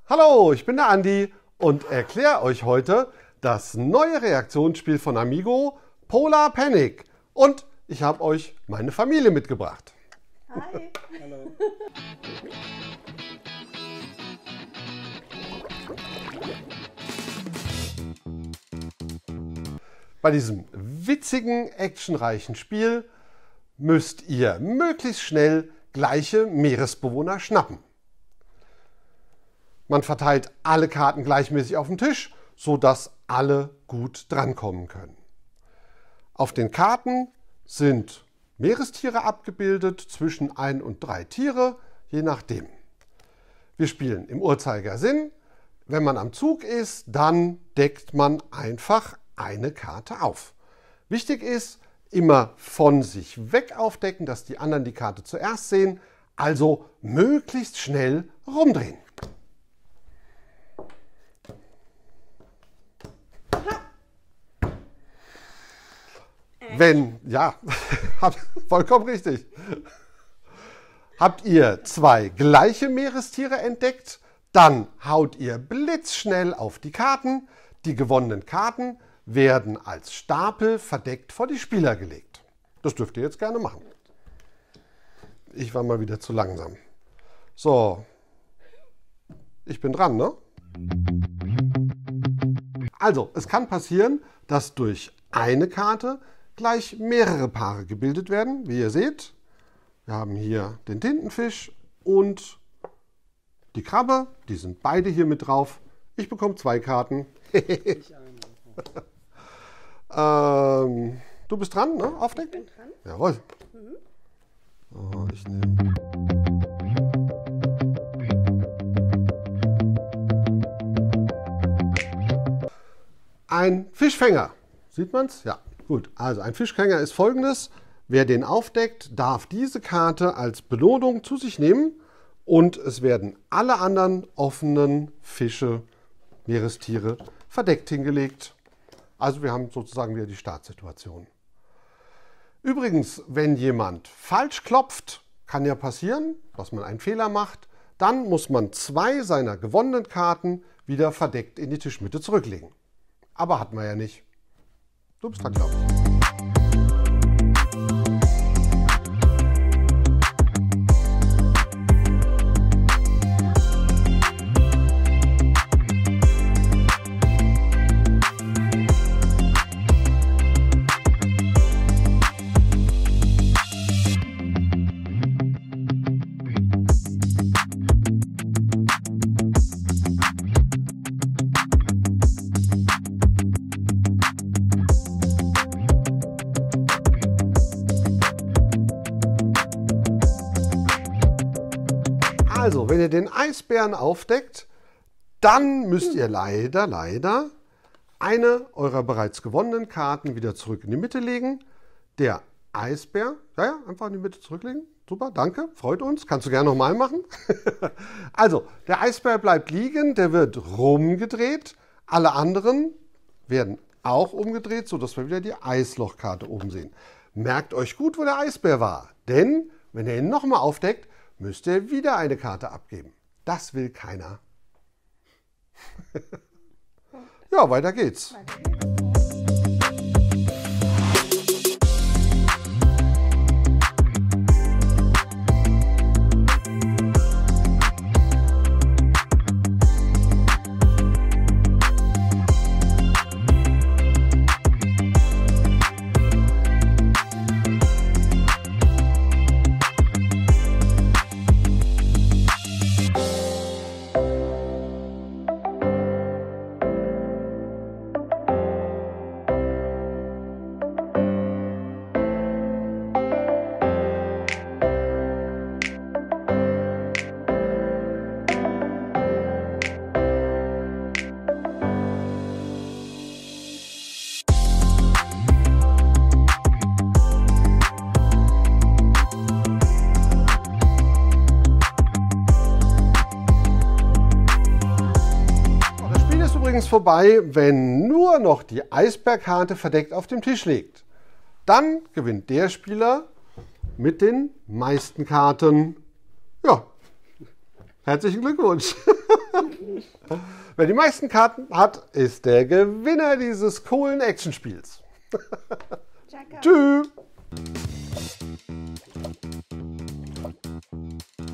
Hallo, ich bin der Andi und erkläre euch heute das neue Reaktionsspiel von Amigo, Polar Panic. Und ich habe euch meine Familie mitgebracht. Hi. Hallo. Bei diesem witzigen, actionreichen Spiel müsst ihr möglichst schnell gleiche Meeresbewohner schnappen. Man verteilt alle Karten gleichmäßig auf den Tisch, sodass alle gut drankommen können. Auf den Karten sind Meerestiere abgebildet, zwischen 1 und 3 Tiere, je nachdem. Wir spielen im Uhrzeigersinn. Wenn man am Zug ist, dann deckt man einfach eine Karte auf. Wichtig ist, immer von sich weg aufdecken, dass die anderen die Karte zuerst sehen, also möglichst schnell rumdrehen. Ja, vollkommen richtig. Habt ihr 2 gleiche Meerestiere entdeckt, dann haut ihr blitzschnell auf die Karten. Die gewonnenen Karten werden als Stapel verdeckt vor die Spieler gelegt. Das dürft ihr jetzt gerne machen. Ich war mal wieder zu langsam. So, ich bin dran, ne? Also, es kann passieren, dass durch eine Karte gleich mehrere Paare gebildet werden, wie ihr seht. Wir haben hier den Tintenfisch und die Krabbe, die sind beide hier mit drauf. Ich bekomme 2 Karten. Du bist dran, ne? Aufdecken? Ich bin dran. Jawohl. So, ich nehme. Ein Fischfänger. Sieht man's? Ja. Gut, also ein Fischfänger ist folgendes. Wer den aufdeckt, darf diese Karte als Belohnung zu sich nehmen und es werden alle anderen offenen Fische, Meerestiere verdeckt hingelegt. Also wir haben sozusagen wieder die Startsituation. Übrigens, wenn jemand falsch klopft, kann ja passieren, dass man einen Fehler macht, dann muss man 2 seiner gewonnenen Karten wieder verdeckt in die Tischmitte zurücklegen. Aber hatten wir ja nicht. Du bist dran, glaube ich. Also, wenn ihr den Eisbären aufdeckt, dann müsst ihr leider eine eurer bereits gewonnenen Karten wieder zurück in die Mitte legen. Der Eisbär, einfach in die Mitte zurücklegen. Super, danke, freut uns. Kannst du gerne nochmal machen. Also, der Eisbär bleibt liegen, der wird rumgedreht. Alle anderen werden auch umgedreht, sodass wir wieder die Eislochkarte oben sehen. Merkt euch gut, wo der Eisbär war. Denn, wenn ihr ihn nochmal aufdeckt, müsst ihr wieder eine Karte abgeben. Das will keiner. Ja, weiter geht's. übrigens vorbei, wenn nur noch die Eisbärkarte verdeckt auf dem Tisch liegt. Dann gewinnt der Spieler mit den meisten Karten. Ja, herzlichen Glückwunsch. Wer die meisten Karten hat, ist der Gewinner dieses coolen Actionspiels. Tschüss.